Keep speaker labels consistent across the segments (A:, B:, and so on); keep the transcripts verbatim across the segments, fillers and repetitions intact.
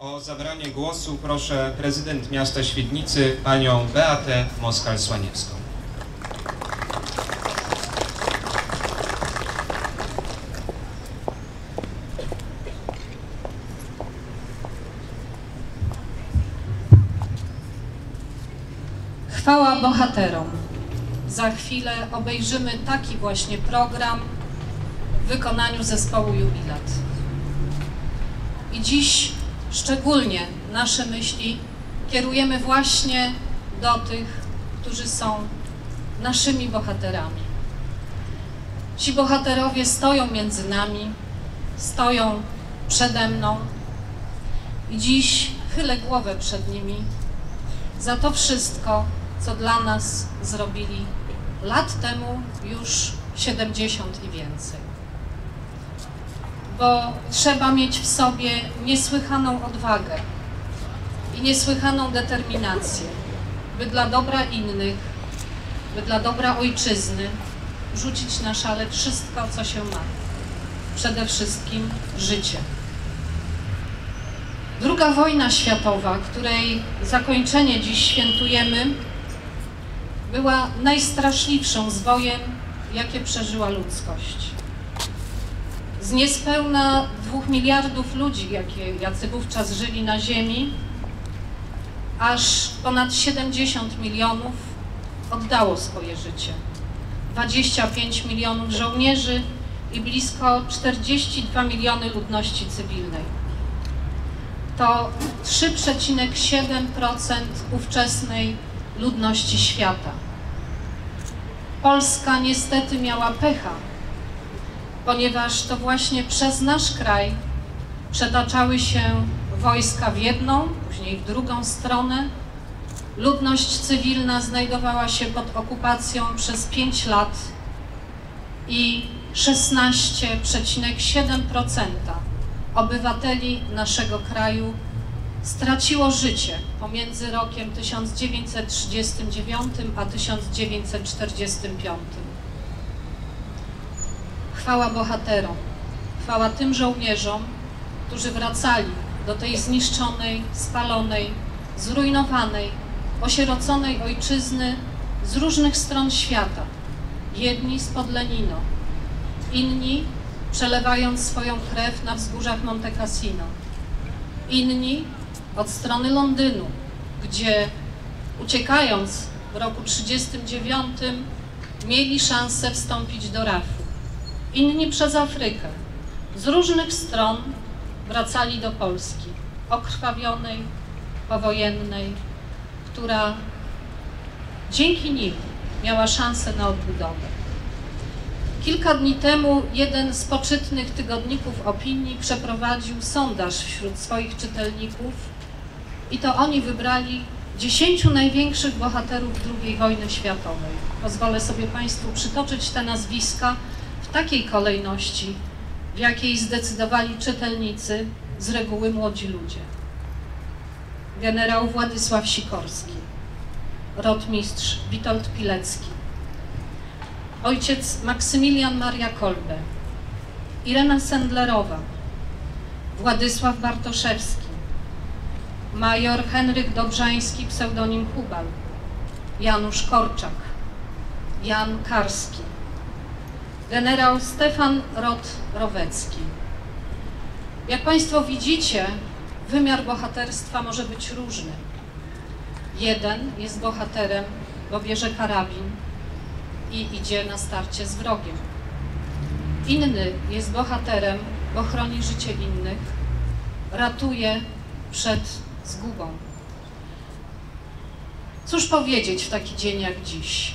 A: O zabranie głosu proszę prezydent miasta Świdnicy, panią Beatę Moskal-Słaniewską.
B: Chwała bohaterom. Za chwilę obejrzymy taki właśnie program w wykonaniu zespołu Jubilat. I dziś szczególnie nasze myśli kierujemy właśnie do tych, którzy są naszymi bohaterami. Ci bohaterowie stoją między nami, stoją przede mną i dziś chylę głowę przed nimi za to wszystko, co dla nas zrobili lat temu już siedemdziesiąt i więcej. Bo trzeba mieć w sobie niesłychaną odwagę i niesłychaną determinację, by dla dobra innych, by dla dobra ojczyzny rzucić na szale wszystko, co się ma. Przede wszystkim życie. Druga wojna światowa, której zakończenie dziś świętujemy, była najstraszliwszą z wojen, jakie przeżyła ludzkość. Z niespełna dwóch miliardów ludzi, jakie, jacy wówczas żyli na ziemi, aż ponad siedemdziesiąt milionów oddało swoje życie. dwadzieścia pięć milionów żołnierzy i blisko czterdzieści dwa miliony ludności cywilnej. To trzy przecinek siedem procent ówczesnej ludności świata. Polska niestety miała pecha, ponieważ to właśnie przez nasz kraj przetaczały się wojska w jedną, później w drugą stronę. Ludność cywilna znajdowała się pod okupacją przez pięć lat i szesnaście przecinek siedem procent obywateli naszego kraju straciło życie pomiędzy rokiem tysiąc dziewięćset trzydziestym dziewiątym a tysiąc dziewięćset czterdziestym piątym. Chwała bohaterom, chwała tym żołnierzom, którzy wracali do tej zniszczonej, spalonej, zrujnowanej, osieroconej ojczyzny z różnych stron świata. Jedni spod Lenino, inni przelewając swoją krew na wzgórzach Monte Cassino, inni od strony Londynu, gdzie uciekając w roku trzydziestym dziewiątym mieli szansę wstąpić do rafu. Inni przez Afrykę. Z różnych stron wracali do Polski, okrwawionej, powojennej, która dzięki nim miała szansę na odbudowę. Kilka dni temu jeden z poczytnych tygodników opinii przeprowadził sondaż wśród swoich czytelników i to oni wybrali dziesięciu największych bohaterów drugiej wojny światowej. Pozwolę sobie Państwu przytoczyć te nazwiska w takiej kolejności, w jakiej zdecydowali czytelnicy, z reguły młodzi ludzie. Generał Władysław Sikorski, rotmistrz Witold Pilecki, ojciec Maksymilian Maria Kolbe, Irena Sendlerowa, Władysław Bartoszewski, major Henryk Dobrzański, pseudonim Hubal, Janusz Korczak, Jan Karski, generał Stefan Rot-Rowecki. Jak Państwo widzicie, wymiar bohaterstwa może być różny. Jeden jest bohaterem, bo bierze karabin i idzie na starcie z wrogiem. Inny jest bohaterem, bo chroni życie innych, ratuje przed zgubą. Cóż powiedzieć w taki dzień jak dziś?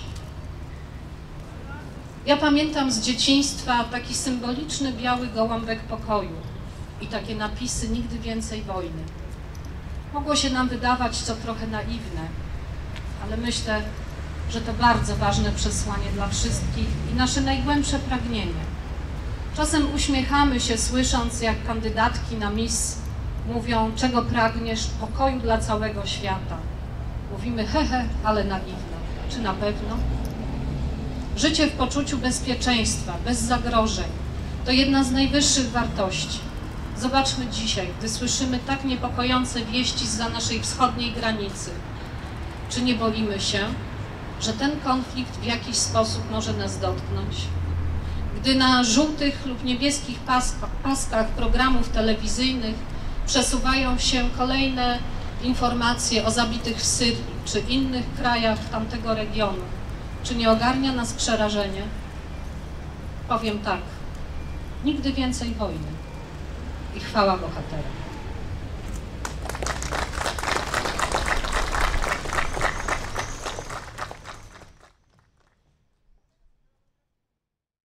B: Ja pamiętam z dzieciństwa taki symboliczny biały gołąbek pokoju i takie napisy "Nigdy więcej wojny". Mogło się nam wydawać to trochę naiwne, ale myślę, że to bardzo ważne przesłanie dla wszystkich i nasze najgłębsze pragnienie. Czasem uśmiechamy się, słysząc, jak kandydatki na Miss mówią: czego pragniesz? Pokoju dla całego świata. Mówimy: hehe, ale naiwno. Czy na pewno? Życie w poczuciu bezpieczeństwa, bez zagrożeń, to jedna z najwyższych wartości. Zobaczmy dzisiaj, gdy słyszymy tak niepokojące wieści zza naszej wschodniej granicy. Czy nie boimy się, że ten konflikt w jakiś sposób może nas dotknąć? Gdy na żółtych lub niebieskich paskach, paskach programów telewizyjnych przesuwają się kolejne informacje o zabitych w Syrii czy innych krajach tamtego regionu, czy nie ogarnia nas przerażenie? Powiem tak, nigdy więcej wojny i chwała bohaterom.